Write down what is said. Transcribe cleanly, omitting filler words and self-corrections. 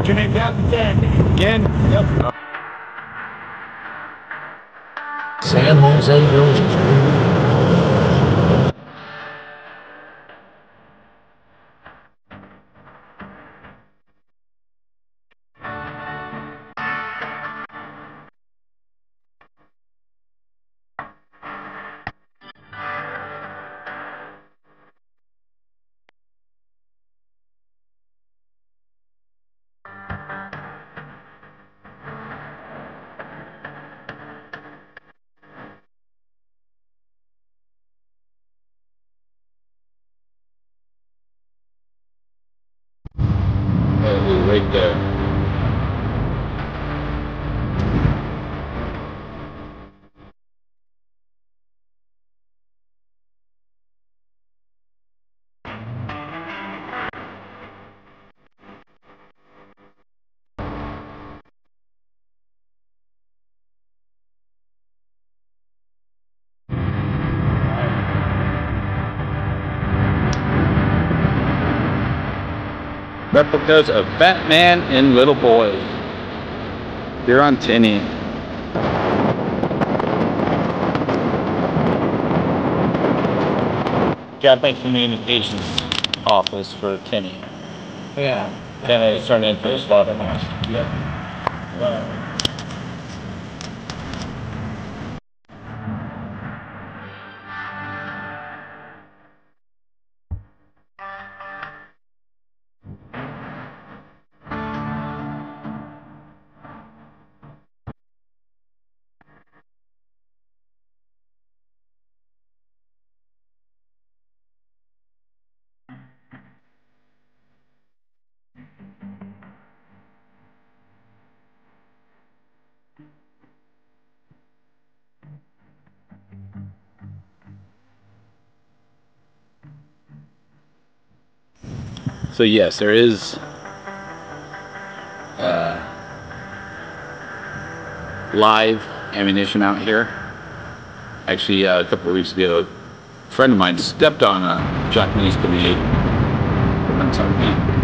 What's your name, Captain? Again? Yep. San Jose Village. Right there. Replicas of Batman and Little Boy. They're on Tinian. Japanese Communications Office for Tinian. Yeah. Then they turned into a slaughterhouse. Yeah. Wow. So yes, there is live ammunition out here. Actually, a couple of weeks ago, a friend of mine stepped on a Japanese grenade.